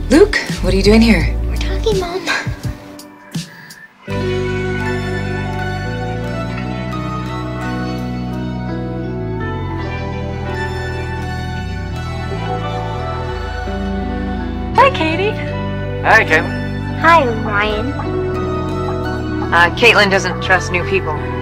Luke, what are you doing here? We're talking, Mom. Hi, Katie. Hi, Kaitlin. Hi, Ryan. Kaitlin doesn't trust new people.